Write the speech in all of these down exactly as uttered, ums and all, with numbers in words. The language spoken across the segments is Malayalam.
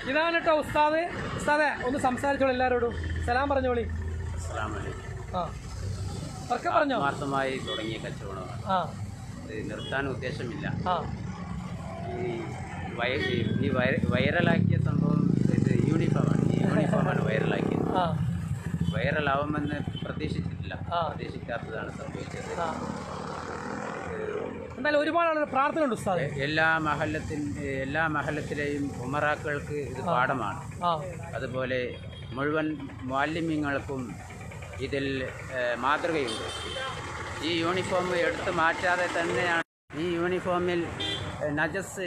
ഇതാണ് കേട്ടോ ഉസ്താദ്. ഉസ്താദെ ഒന്ന് സംസാരിച്ചോളൂ എല്ലാവരോടും. സലാം പറഞ്ഞോളി. ആ ഒക്കെ പറഞ്ഞോ. ആത്മാർത്ഥമായി തുടങ്ങിയ കച്ചവടമാണ്. ആ ഇത് നിർത്താൻ ഉദ്ദേശമില്ല. ആ ഈ വൈറലാക്കിയ സംഭവം ഇത് യൂണിഫോമാണ്. ഈ യൂണിഫോമാണ് വൈറലാക്കിയത്. ആ വൈറലാവുമെന്ന് പ്രതീക്ഷിച്ചിട്ടില്ല. പ്രതീക്ഷിക്കാത്തതാണ് സംഭവിച്ചത്. എന്തായാലും ഒരുപാട് ആളുകൾ പ്രാർത്ഥന ഉണ്ട് ഉസ്താദ്. എല്ലാ മഹല്ലത്തിൻ്റെ എല്ലാ മഹല്ലത്തിലെയും ഉമറാക്കൾക്ക് ഇത് പാഠമാണ്. അതുപോലെ മുഴുവൻ മുഅല്ലിമീങ്ങൾക്കും ഇതിൽ മാതൃകയുണ്ട്. ഈ യൂണിഫോം എടുത്തു മാറ്റാതെ തന്നെയാണ് ഈ യൂണിഫോമിൽ നജസ്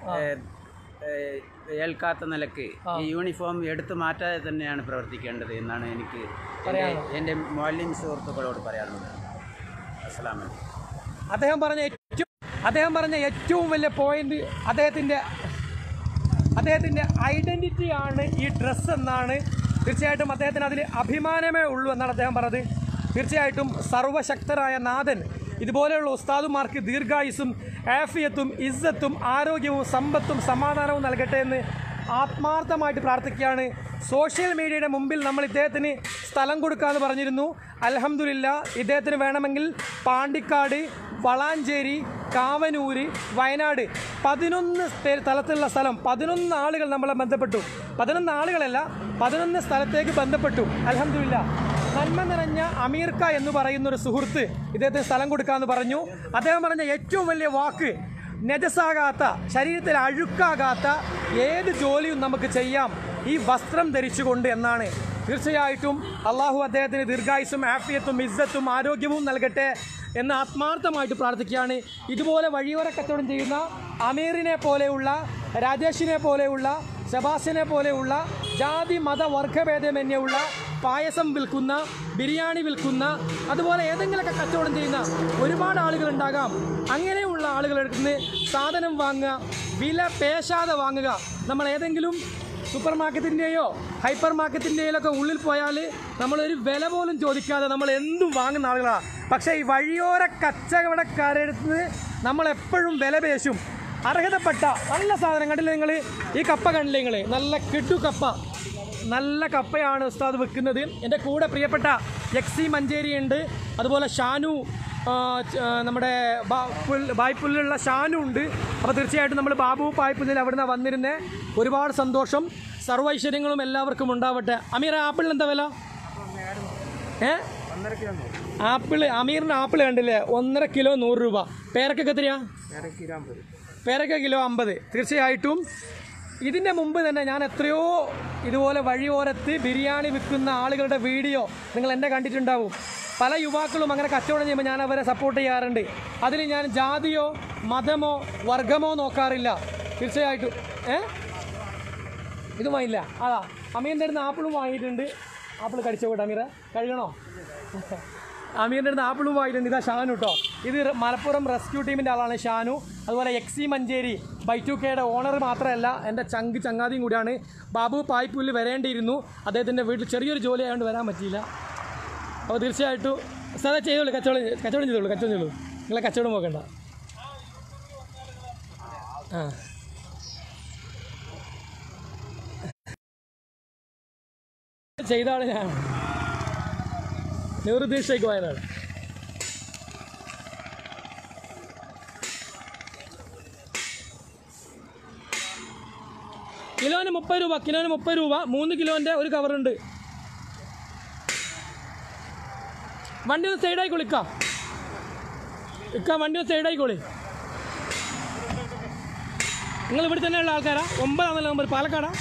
ഏൽക്കാത്ത നിലക്ക് ഈ യൂണിഫോം എടുത്തു മാറ്റാതെ തന്നെയാണ് പ്രവർത്തിക്കേണ്ടത് എന്നാണ് എനിക്ക് എൻ്റെ മുഅല്ലിം സുഹൃത്തുക്കളോട് പറയാനുള്ളത്. അസ്സലാമു അലൈക്കും. അദ്ദേഹം പറഞ്ഞ ഏറ്റവും അദ്ദേഹം പറഞ്ഞ ഏറ്റവും വലിയ പോയിന്റ് അദ്ദേഹത്തിൻ്റെ അദ്ദേഹത്തിൻ്റെ ഐഡൻറ്റിറ്റിയാണ് ഈ ഡ്രസ്സ് എന്നാണ്. തീർച്ചയായിട്ടും അദ്ദേഹത്തിന് അതിൽ അഭിമാനമേ ഉള്ളൂ എന്നാണ് അദ്ദേഹം പറഞ്ഞത്. തീർച്ചയായിട്ടും സർവശക്തരായ നാഥൻ ഇതുപോലെയുള്ള ഉസ്താദുമാർക്ക് ദീർഘായുസ്സും ആഫിയത്തും ഇസ്സത്തും ആരോഗ്യവും സമ്പത്തും സമാധാനവും നൽകട്ടെ എന്ന് ആത്മാർത്ഥമായിട്ട് പ്രാർത്ഥിക്കുകയാണ്. സോഷ്യൽ മീഡിയയുടെ മുമ്പിൽ നമ്മൾ ഇദ്ദേഹത്തിന് സ്ഥലം കൊടുക്കാമെന്ന് പറഞ്ഞിരുന്നു. അൽഹംദുലില്ലാ ഇദ്ദേഹത്തിന് വേണമെങ്കിൽ പാണ്ടിക്കാട്, വളാഞ്ചേരി, കാവനൂര്, വയനാട് പതിനൊന്ന് സ്ഥലത്തുള്ള സ്ഥലം പതിനൊന്ന് ആളുകൾ നമ്മളെ ബന്ധപ്പെട്ടു. പതിനൊന്ന് ആളുകളല്ല, പതിനൊന്ന് സ്ഥലത്തേക്ക് ബന്ധപ്പെട്ടു. അൽഹംദുലില്ലാ നന്മ നിറഞ്ഞ അമീർക്ക എന്ന് പറയുന്നൊരു സുഹൃത്ത് ഇദ്ദേഹത്തിന് സ്ഥലം കൊടുക്കാമെന്ന് പറഞ്ഞു. അദ്ദേഹം പറഞ്ഞ ഏറ്റവും വലിയ വാക്ക് നജസാകാത്ത, ശരീരത്തിൽ അഴുക്കാകാത്ത ഏത് ജോലിയും നമുക്ക് ചെയ്യാം ഈ വസ്ത്രം ധരിച്ചുകൊണ്ട് എന്നാണ്. തീർച്ചയായിട്ടും അള്ളാഹു അദ്ദേഹത്തിന് ദീർഘായുസ്സും ആഫിയത്തും ഇസ്സത്തും ആരോഗ്യവും നൽകട്ടെ എന്ന് ആത്മാർത്ഥമായിട്ട് പ്രാർത്ഥിക്കുകയാണ്. ഇതുപോലെ വഴിയോര കച്ചവടം ചെയ്യുന്ന അമീറിനെ പോലെയുള്ള, രാജേഷിനെ പോലെയുള്ള, ഷബാസിനെ പോലെയുള്ള ജാതി മത വർഗഭേദമന്യുള്ള പായസം വിൽക്കുന്ന, ബിരിയാണി വിൽക്കുന്ന, അതുപോലെ ഏതെങ്കിലുമൊക്കെ കച്ചവടം ചെയ്യുന്ന ഒരുപാട് ആളുകളുണ്ടാകാം. അങ്ങനെയുള്ള ആളുകളുടെ നിന്ന് സാധനം വാങ്ങുക, വില പേശാതെ വാങ്ങുക. നമ്മൾ ഏതെങ്കിലും സൂപ്പർ മാർക്കറ്റിൻ്റെയോ ഹൈപ്പർ മാർക്കറ്റിൻ്റെയിലൊക്കെ ഉള്ളിൽ പോയാൽ നമ്മളൊരു വില പോലും ചോദിക്കാതെ നമ്മൾ എന്തും വാങ്ങുന്ന ആളുകളാണ്. പക്ഷേ ഈ വഴിയോര കച്ചവടക്കാരെടുത്ത് നമ്മളെപ്പോഴും വില പേശും. അർഹതപ്പെട്ട നല്ല സാധനം കണ്ടില്ലേ നിങ്ങൾ? ഈ കപ്പ കണ്ടില്ലേ നിങ്ങൾ? നല്ല കിട്ടു കപ്പ, നല്ല കപ്പയാണ് ഉസ്താദ് വെക്കുന്നത്. എൻ്റെ കൂടെ പ്രിയപ്പെട്ട എക്സി മഞ്ചേരി ഉണ്ട്, അതുപോലെ ഷാനു, നമ്മുടെ പായ്പുല്ലുള്ള ഷാനു ഉണ്ട്. അപ്പോൾ തീർച്ചയായിട്ടും നമ്മൾ ബാബു പായ്പുല്ലിൽ അവിടെ നിന്ന് വന്നിരുന്നേ. ഒരുപാട് സന്തോഷം. സർവൈശ്വര്യങ്ങളും എല്ലാവർക്കും ഉണ്ടാവട്ടെ. അമീർ ആപ്പിളിന് എന്താ വില? ഏ ആപ്പിൾ അമീറിൻ്റെ ആപ്പിൾ കണ്ടില്ലേ? ഒന്നര കിലോ നൂറ് രൂപ. പേരക്കൊക്കെ എത്രയാ? പേരക്ക കിലോ അമ്പത്. തീർച്ചയായിട്ടും ഇതിൻ്റെ മുമ്പ് തന്നെ ഞാൻ എത്രയോ ഇതുപോലെ വഴിയോരത്ത് ബിരിയാണി വിൽക്കുന്ന ആളുകളുടെ വീഡിയോ നിങ്ങൾ എന്നെ കണ്ടിട്ടുണ്ടാവും. പല യുവാക്കളും അങ്ങനെ കച്ചവടം ചെയ്യുമ്പോൾ ഞാൻ അവരെ സപ്പോർട്ട് ചെയ്യാറുണ്ട്. അതിൽ ഞാൻ ജാതിയോ മതമോ വർഗമോ നോക്കാറില്ല. തീർച്ചയായിട്ടും ഏ ഇതും വാങ്ങില്ല. അതാ അമീറിൻ്റെ അടുത്ത് ആപ്പിളും വാങ്ങിയിട്ടുണ്ട്. ആപ്പിൾ കടിച്ചോ കേട്ടോ അമീറ, കഴുകണോ? അമീറിൻ്റെ അടുത്ത് ആപ്പിളും വാങ്ങിയിട്ടുണ്ട്. ഇതാ ഷാനു കേട്ടോ. ഇത് മലപ്പുറം റെസ്ക്യൂ ടീമിൻ്റെ ആളാണ് ഷാനു. അതുപോലെ എക്സി മഞ്ചേരി ബൈ ടു കെയുടെ ഓണർ മാത്രമല്ല, എൻ്റെ ചങ്ക് ചങ്ങാതിയും കൂടിയാണ്. ബാബു പായ്പുല്ല് വരേണ്ടിയിരുന്നു, അദ്ദേഹത്തിൻ്റെ വീട്ടിൽ ചെറിയൊരു ജോലി ആയതുകൊണ്ട് വരാൻ പറ്റിയില്ല. അപ്പോൾ തീർച്ചയായിട്ടും സാധാ ചെയ്തോളൂ, കച്ചവടം കച്ചവടം ചെയ്തോളൂ കച്ചവടം ചെയ്തോളൂ നിങ്ങളെ കച്ചവടം നോക്കണ്ട. ആ ചെയ്ത ആൾ ഞാൻ നിർദ്ദേശിച്ചേക്ക് വയനാട്. കിലോന് മുപ്പത് രൂപ കിലോന് മുപ്പത് രൂപ മൂന്ന് കിലോൻ്റെ ഒരു കവറുണ്ട്. വണ്ടി ഒന്ന് സൈഡായിക്കോളി ഇക്ക ഇക്ക വണ്ടി ഒന്ന് സൈഡായിക്കോളി. നിങ്ങൾ ഇവിടെ തന്നെയുള്ള ആൾക്കാരാ? ഒമ്പതാണല്ലോ നമ്പർ, പാലക്കാടാ.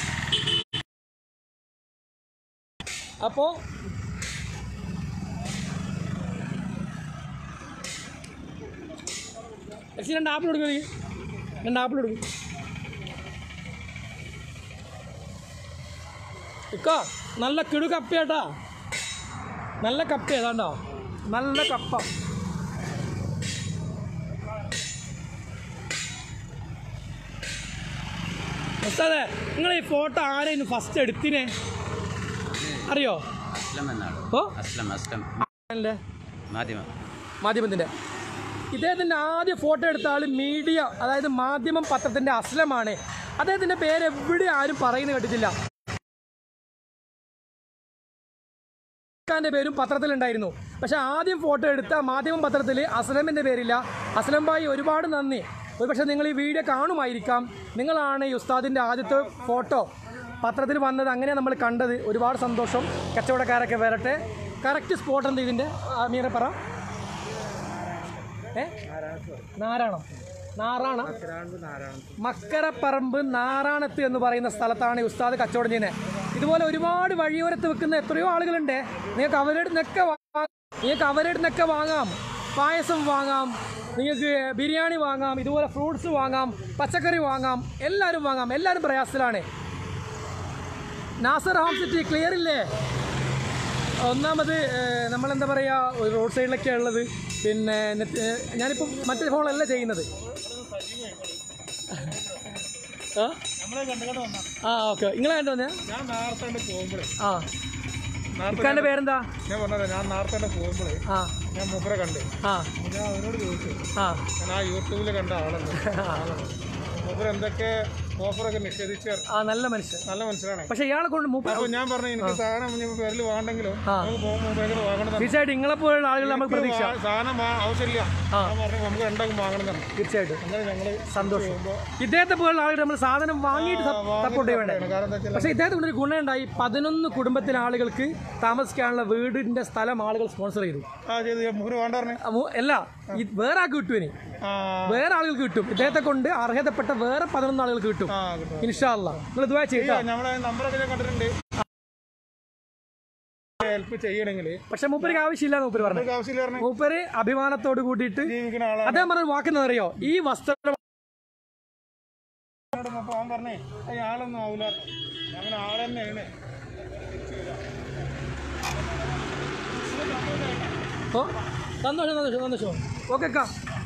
അപ്പോൾ എക്സി രണ്ട് ആപ്പിൾ കൊടുക്കും, രണ്ട് ആപ്പിൾ കൊടുക്കും ഇക്ക. നല്ല കിടു കപ്പയാട്ടാ, നല്ല കപ്പ ഏതാണ്ടോ, നല്ല കപ്പ. ഉസ്താദേ നിങ്ങൾ ഈ ഫോട്ടോ ആരെയും ഫസ്റ്റ് എടുത്തിനെ അറിയോ? ഓ മാധ്യമത്തിൻ്റെ ഇദ്ദേഹത്തിൻ്റെ ആദ്യ ഫോട്ടോ എടുത്ത ആൾ മീഡിയ, അതായത് മാധ്യമം പത്രത്തിൻ്റെ അസ്ലമാണ്. അദ്ദേഹത്തിൻ്റെ പേര് എവിടെ ആരും പറയുന്നത് കേട്ടിട്ടില്ല. ൻ്റെ പേരും പത്രത്തിലുണ്ടായിരുന്നു. പക്ഷെ ആദ്യം ഫോട്ടോ എടുത്ത മാധ്യമം പത്രത്തിൽ അസ്ലമിൻ്റെ പേരില്ല. അസ്ലം ഭായി ഒരുപാട് നന്ദി. ഒരുപക്ഷെ നിങ്ങൾ ഈ വീഡിയോ കാണുമായിരിക്കാം. നിങ്ങളാണ് ഈ ഉസ്താദിൻ്റെ ആദ്യത്തെ ഫോട്ടോ പത്രത്തിൽ വന്നത്. അങ്ങനെ നമ്മൾ കണ്ടത്. ഒരുപാട് സന്തോഷം. കച്ചവടക്കാരൊക്കെ വരട്ടെ. കറക്റ്റ് സ്പോട്ട് എന്ത് ഇതിൻ്റെ മീറെ പറ ഏ നാരായണം നാറാണ മക്കരപ്പറമ്പ് നാറാണത്ത് എന്ന് പറയുന്ന സ്ഥലത്താണ് ഉസ്താദ് കച്ചവടം ചെയ്യുന്നത്. ഇതുപോലെ ഒരുപാട് വഴിയോരത്ത് വെക്കുന്ന എത്രയോ ആളുകളുണ്ട്. നിങ്ങൾക്ക് അവരുടെ നിന്നൊക്കെ നിങ്ങൾക്ക് അവരുടെ നിന്നൊക്കെ വാങ്ങാം. പായസം വാങ്ങാം, നിങ്ങൾക്ക് ബിരിയാണി വാങ്ങാം, ഇതുപോലെ ഫ്രൂട്ട്സ് വാങ്ങാം, പച്ചക്കറി വാങ്ങാം, എല്ലാവരും വാങ്ങാം. എല്ലാവരും പ്രയാസത്തിലാണ്. നാസർ ഹോം സിറ്റി ക്ലിയർ ഇല്ലേ? ഒന്നാമത് നമ്മളെന്താ പറയുക, റോഡ് സൈഡിലൊക്കെ ഉള്ളത്. പിന്നെ ഞാനിപ്പം മറ്റേ ഫോണല്ല ചെയ്യുന്നത്. ആ ഓക്കെ, നിങ്ങളെ കണ്ടു വന്നേ? ആ ഇക്കാൻ്റെ പേരെന്താ? ഞാൻ പറഞ്ഞത് ഞാൻ നേരത്തെ പോകുമ്പോഴേ ആ ഞാൻ മൂപ്പരെ കണ്ട്. ആ ഞാൻ അവനോട് ചോദിച്ചു, ആ ഞാൻ ആ യൂട്യൂബിൽ കണ്ട ആളല്ലേ മൂപ്പർ എന്തൊക്കെ ഓഫറൊക്കെ നിഷേധിച്ച്. ആ നല്ല മനുഷ്യൻ, നല്ല മനുഷ്യനാണ്. പക്ഷെ ഇയാളെ കൊണ്ട് മൂപ്പർ അപ്പൊ ഞാൻ പറഞ്ഞു എനിക്ക് സാധനം പേരിൽ വാങ്ങണമെങ്കിലും നമുക്ക് പോകുമ്പോൾ ഭയങ്കര വാങ്ങണം. തീർച്ചയായിട്ടും നിങ്ങളെപ്പോലുള്ള ആളുകൾ നമുക്ക് പ്രതീക്ഷ. സാധനം ആവശ്യമില്ല, ഞാൻ പറഞ്ഞു നമുക്ക് രണ്ടാക്കും വാങ്ങണം തന്നെ. തീർച്ചയായിട്ടും അങ്ങനെ ഞങ്ങള് സന്തോഷം. ഇദ്ദേഹത്തെ പോലുള്ള ആളുകൾ നമ്മൾ സാധനം വാങ്ങിയിട്ട് സപ്പോർട്ട് ചെയ്യണ്ടേ? കാരണം എന്താ വെച്ചാൽ പക്ഷേ ഇദ്ദേഹത്തെ കൊണ്ടൊരു ഗുണമുണ്ടായി. പതിനൊന്ന് കുടുംബത്തിലെ ആളുകൾക്ക് താമസിക്കാനുള്ള വീടിന്റെ സ്ഥലം ആളുകൾ സ്പോൺസർ ചെയ്തു. ആ ചെയ്ത് മൂപ്പര് വേണ്ട പറഞ്ഞു. അല്ല, വേറെ ആൾക്ക് കിട്ടും. ഇനി വേറെ ആളുകൾക്ക് കിട്ടും. ഇദ്ദേഹത്തെ കൊണ്ട് അർഹതപ്പെട്ട വേറെ പതിനൊന്ന് ആളുകൾക്ക് കിട്ടും. ഇൻഷാ അല്ലാഹ് നിങ്ങൾ ദുആ ചെയ്യുക. നമ്മളെ നമ്പറൊക്കെ ഞാൻ കണ്ടിട്ടുണ്ട്. ഹെൽപ്പ് ചെയ്യണമെങ്കിൽ പക്ഷെ മൂപ്പർക്ക് ആവശ്യമില്ല. മൂപ്പര് പറഞ്ഞു മൂപ്പര് അഭിമാനത്തോട് കൂടിയിട്ട് അദ്ദേഹം പറഞ്ഞ വാക്കെന്ന് അറിയോ, ഈ വസ്ത്രം പറഞ്ഞേ ആളൊന്നും ആവൂല, അങ്ങനെ ആൾ തന്നെയാണ്. ഓ സന്തോഷം സന്തോഷം സന്തോഷം. ഓക്കെ അക്ക.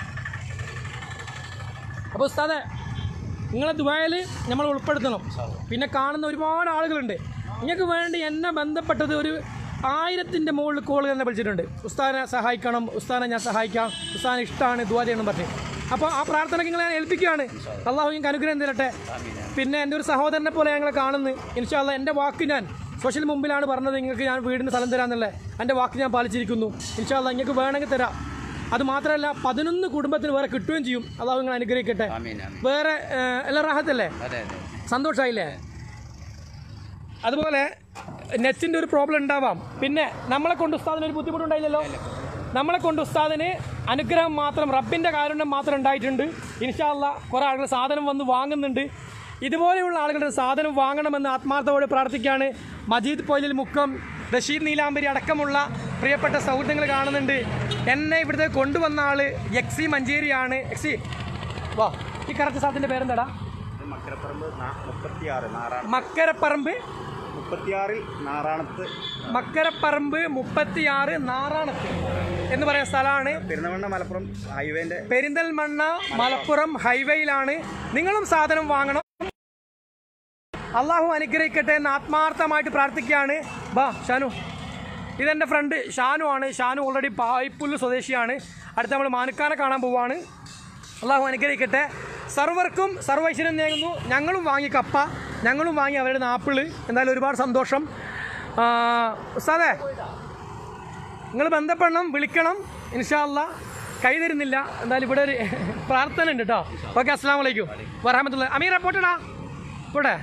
അപ്പോൾ ഉസ്താദെ നിങ്ങളെ ദുആയിൽ നമ്മൾ ഉൾപ്പെടുത്തണം. പിന്നെ കാണുന്ന ഒരുപാട് ആളുകളുണ്ട്. നിങ്ങൾക്ക് വേണ്ടി എന്നെ ബന്ധപ്പെട്ടത് ഒരു ആയിരത്തിൻ്റെ മുകളിൽ കോൾ തന്നെ വിളിച്ചിട്ടുണ്ട്. ഉസ്താദിനെ സഹായിക്കണം, ഉസ്താദിനെ ഞാൻ സഹായിക്കാം, ഉസ്താദിനെ ഇഷ്ടമാണ്, ദുആ ചെയ്യണം പറഞ്ഞ്. അപ്പോൾ ആ പ്രാർത്ഥനയ്ക്ക് നിങ്ങളെ ഞാൻ ഏൽപ്പിക്കുകയാണ്. അള്ളാഹു നിങ്ങൾക്ക് അനുഗ്രഹം തരട്ടെ. പിന്നെ എൻ്റെ ഒരു സഹോദരനെ പോലെ ഞങ്ങളെ കാണുന്നു. ഇൻഷാ അല്ലാഹ് എൻ്റെ വാക്ക് ഞാൻ സോഷ്യൽ മുമ്പിലാണ് പറഞ്ഞത്, നിങ്ങൾക്ക് ഞാൻ വീടിന് സ്ഥലം തരാമെന്നല്ലേ. എൻ്റെ വാക്ക് ഞാൻ പാലിച്ചിരിക്കുന്നു. ഇൻഷാ അല്ലാഹ് നിങ്ങൾക്ക് വേണമെങ്കിൽ തരാം. അത് മാത്രമല്ല പതിനൊന്ന് കുടുംബത്തിന് വേറെ കിട്ടുകയും ചെയ്യും. അള്ളാഹു നിങ്ങൾ അനുഗ്രഹിക്കട്ടെ. വേറെ എല്ലാം റാഹത്തല്ലേ? സന്തോഷമായില്ലേ? അതുപോലെ നെറ്റിൻ്റെ ഒരു പ്രോബ്ലം ഉണ്ടാവാം. പിന്നെ നമ്മളെ കൊണ്ട് ഉസ്താദിന് ഒരു ബുദ്ധിമുട്ടുണ്ടായില്ലല്ലോ. നമ്മളെ കൊണ്ട് ഉസ്താദിന് അനുഗ്രഹം മാത്രം, റബ്ബിൻ്റെ കാരുണ്യം മാത്രം ഉണ്ടായിട്ടുണ്ട്. ഇൻഷാ അല്ലാഹ് കുറേ ആളുകൾ സാധനം വന്ന് വാങ്ങുന്നുണ്ട്. ഇതുപോലെയുള്ള ആളുകളുടെ സാധനം വാങ്ങണമെന്ന് ആത്മാർത്ഥത്തോടെ പ്രാർത്ഥിക്കുകയാണ്. മജീദ് പൊയിലിൽ മുക്കം, റഷീദ് നീലാംബരി അടക്കമുള്ള പ്രിയപ്പെട്ട സൗഹൃദങ്ങൾ കാണുന്നുണ്ട്. എന്നെ ഇവിടുത്തെ കൊണ്ടുവന്ന ആള് എക്സി മഞ്ചേരിയാണ്. എക്സി വാ, ഈ കറക്റ്റ് സ്ഥലത്തിൻ്റെ പേരെന്താടാ? മക്കരപ്പറമ്പ് മുപ്പത്തിയാറ് നാറാണത്ത്. മക്കരപ്പറമ്പ് മുപ്പത്തിയാറിൽ നാറാണത്ത്. മക്കരപ്പറമ്പ് മുപ്പത്തിയാറ് നാറാണത്ത് എന്ന് പറയുന്ന സ്ഥലമാണ്. പെരിന്തൽമണ്ണ മലപ്പുറം ഹൈവേന്റെ പെരിന്തൽമണ്ണ മലപ്പുറം ഹൈവേയിലാണ്. നിങ്ങളും സാധനം വാങ്ങണം. അള്ളാഹു അനുഗ്രഹിക്കട്ടെ എന്ന് ആത്മാർത്ഥമായിട്ട് പ്രാർത്ഥിക്കുകയാണ്. ബാ ഷാനു, ഇതെൻ്റെ ഫ്രണ്ട് ഷാനു ആണ്. ഷാനു ഓൾറെഡി പായ്പുല്ല് സ്വദേശിയാണ്. അടുത്ത നമ്മൾ മാനുക്കാനെ കാണാൻ പോവാണ്. അള്ളാഹു അനുഗ്രഹിക്കട്ടെ. സർവർക്കും സർവൈശ്വര്യം നേരുന്നു. ഞങ്ങളും വാങ്ങി കപ്പ, ഞങ്ങളും വാങ്ങി അവരുടെ ആപ്പിള്. എന്തായാലും ഒരുപാട് സന്തോഷം. ഉസ്താദേ നിങ്ങൾ ബന്ധപ്പെടണം, വിളിക്കണം. ഇൻഷാ അല്ലാഹ് കൈ തരുന്നില്ല. എന്തായാലും ഇവിടെ ഒരു പ്രാർത്ഥന ഉണ്ട് കേട്ടോ. ഓക്കെ, അസ്സലാമു അലൈക്കും വറഹ്മത്തുള്ളാഹി. അമീറ പോട്ടെടാ, പോട്ടെ.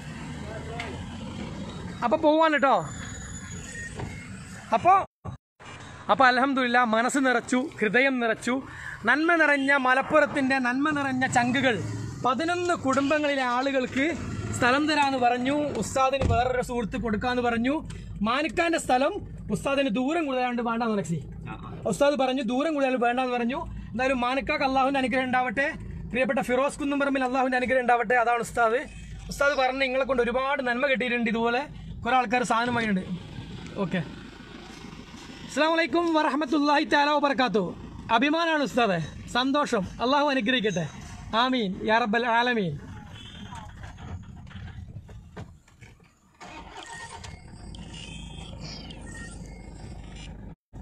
അപ്പോൾ പോവാൻ കേട്ടോ. അപ്പോൾ അപ്പോൾ അൽഹംദുലില്ലാ മനസ്സ് നിറച്ചു, ഹൃദയം നിറച്ചു. നന്മ നിറഞ്ഞ മലപ്പുറത്തിൻ്റെ നന്മ നിറഞ്ഞ ചങ്കുകൾ പതിനൊന്ന് കുടുംബങ്ങളിലെ ആളുകൾക്ക് സ്ഥലം തരാമെന്ന് പറഞ്ഞു. ഉസ്താദിന് വേറൊരു സുഹൃത്ത് കൊടുക്കാമെന്ന് പറഞ്ഞു. മാനിക്കാൻ്റെ സ്ഥലം ഉസ്താദിന് ദൂരം കൂടുതലാണ്ട് വേണ്ടാന്ന് മനസ്സി ഉസ്താദ് പറഞ്ഞു. ദൂരം കൂടുതൽ വേണ്ടാന്ന് പറഞ്ഞു. എന്തായാലും മാനിക്കാക്ക് അള്ളാഹുവിൻ്റെ അനുഗ്രഹം ഉണ്ടാവട്ടെ. പ്രിയപ്പെട്ട ഫിറോസ് കുന്നുംപറമ്പിൽ അള്ളാഹുവിൻ്റെ അനുഗ്രഹം ഉണ്ടാവട്ടെ. അതാണ് ഉസ്താദ്. ഉസ്താദ് പറഞ്ഞ് നിങ്ങളെ കൊണ്ട് ഒരുപാട് നന്മ കിട്ടിയിട്ടുണ്ട്. ഇതുപോലെ കുറേ ആൾക്കാർ സാധനം വാങ്ങിയിട്ടുണ്ട്. ഓക്കെ, അസ്സലാമു അലൈക്കും വറഹ്മത്തുള്ളാഹി തആല വബറകാതുഹു. അഭിമാനാണ് ഉസ്താദെ, സന്തോഷം. അള്ളാഹു അനുഗ്രഹിക്കട്ടെ. ആമീൻ യാ റബ്ബൽ ആലമീൻ.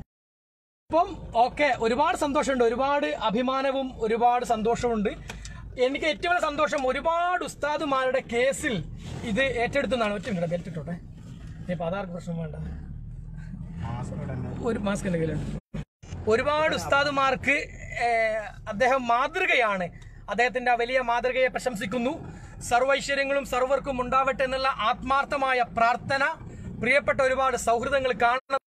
അപ്പം ഓക്കെ, ഒരുപാട് സന്തോഷമുണ്ട്, ഒരുപാട് അഭിമാനവും ഒരുപാട് സന്തോഷമുണ്ട്. എനിക്ക് ഏറ്റവും വലിയ സന്തോഷം ഒരുപാട് ഉസ്താദുമാരുടെ കേസിൽ ഇത് ഏറ്റെടുത്തെന്നാണ്. ഒറ്റ മിനിറ്റ് ബെൽറ്റ് ഇട്ടോട്ടെ, ഇപ്പൊ അതാർക്ക് പ്രശ്നം വേണ്ട, ഒരു മാസ്ക് എന്റെ കയ്യിലുണ്ട്. ഒരുപാട് ഉസ്താദുമാർക്ക് അദ്ദേഹം മാതൃകയാണ്. അദ്ദേഹത്തിന്റെ ആ വലിയ മാതൃകയെ പ്രശംസിക്കുന്നു. സർവൈശ്വര്യങ്ങളും സർവർക്കും ഉണ്ടാവട്ടെ എന്നുള്ള ആത്മാർത്ഥമായ പ്രാർത്ഥന. പ്രിയപ്പെട്ട ഒരുപാട് സൗഹൃദങ്ങൾ കാണണം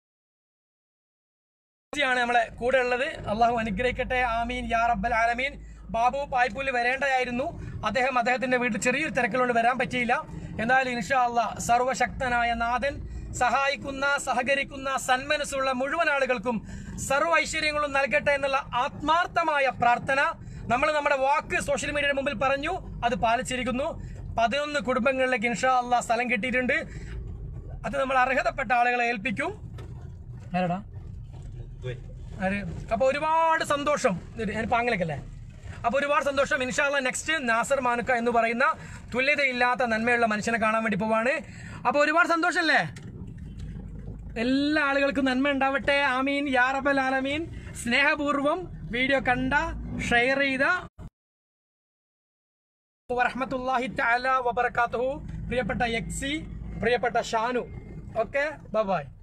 ാണ് നമ്മളെ കൂടെ ഉള്ളത്. അള്ളാഹു അനുഗ്രഹിക്കട്ടെ. ആമീൻ യാ റബ്ബൽ ആലമീൻ. ബാബു പായ്പൂല് വരേണ്ടതായിരുന്നു. അദ്ദേഹം അദ്ദേഹത്തിന്റെ വീട്ടിൽ ചെറിയൊരു തിരക്കിലുകൊണ്ട് വരാൻ പറ്റിയില്ല. എന്തായാലും ഇൻഷാ അള്ളാഹ് സർവശക്തനായ നാഥൻ സഹായിക്കുന്ന സഹകരിക്കുന്ന സന്മനസ്സുള്ള മുഴുവൻ ആളുകൾക്കും സർവ്വ ഐശ്വര്യങ്ങളും നൽകട്ടെ എന്നുള്ള ആത്മാർത്ഥമായ പ്രാർത്ഥന. നമ്മൾ നമ്മുടെ വാക്ക് സോഷ്യൽ മീഡിയയുടെ മുമ്പിൽ പറഞ്ഞു, അത് പാലിച്ചിരിക്കുന്നു. പതിനൊന്ന് കുടുംബങ്ങളിലേക്ക് ഇൻഷാ അള്ളാഹ് സ്ഥലം കിട്ടിയിട്ടുണ്ട്. അത് നമ്മൾ അർഹതപ്പെട്ട ആളുകളെ ഏൽപ്പിക്കും. ആരടാ അപ്പൊ ഒരുപാട് സന്തോഷം. ഞാനിപ്പോ അങ്ങനെയൊക്കെ അപ്പൊ ഒരുപാട് സന്തോഷം. ഇൻഷാ അല്ലാഹ് നെക്സ്റ്റ് നാസർ മാനുക്ക എന്ന് പറയുന്ന തുല്യതയില്ലാത്ത നന്മയുള്ള മനുഷ്യനെ കാണാൻ വേണ്ടി പോവാണ്. അപ്പൊ ഒരുപാട് സന്തോഷല്ലേ? എല്ലാ ആളുകൾക്കും നന്മ ഉണ്ടാവട്ടെ. ആമീൻ യാ റബ്ബൽ ആലമീൻ. സ്നേഹപൂർവം വീഡിയോ കണ്ട ഷെയർ ചെയ്ത വറഹ്മത്തുള്ളാഹി തആല വബറകാതുഹു. പ്രിയപ്പെട്ട എക്സി, പ്രിയപ്പെട്ട ഷാനു, ഓക്കെ ബൈ ബൈ.